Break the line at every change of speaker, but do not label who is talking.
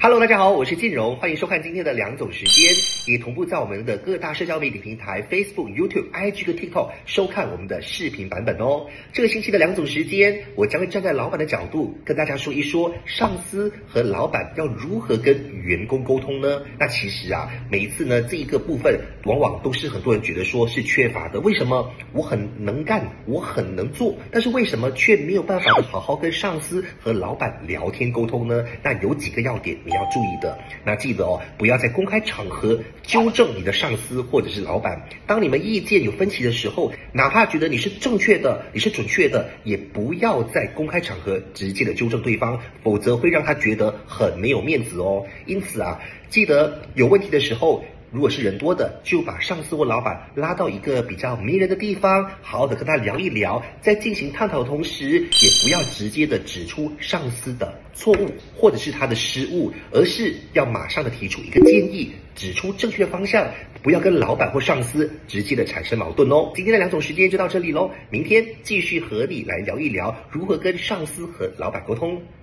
Hello， 大家好，我是建荣，欢迎收看今天的两种时间，也同步在我们的各大社交媒体平台 Facebook、YouTube、IG 和 TikTok 收看我们的视频版本哦。这个星期的两种时间，我将会站在老板的角度跟大家说一说，上司和老板要如何跟员工沟通呢？那其实每一次呢，这一个部分往往都是很多人觉得说是缺乏的。为什么我很能干，我很能做，但是为什么却没有办法的好好跟上司和老板聊天沟通呢？那有几个要点你要注意的。那记得不要在公开场合纠正你的上司或者是老板。当你们意见有分歧的时候，哪怕觉得你是正确的，你是准确的，也不要在公开场合直接的纠正对方，否则会让他觉得很没有面子哦。因此记得有问题的时候，如果是人多的，就把上司或老板拉到一个比较没人的地方，好好的跟他聊一聊，在进行探讨的同时，也不要直接的指出上司的错误或者是他的失误，而是要马上的提出一个建议，指出正确的方向，不要跟老板或上司直接的产生矛盾哦。今天的两种时间就到这里咯，明天继续和你来聊一聊如何跟上司和老板沟通。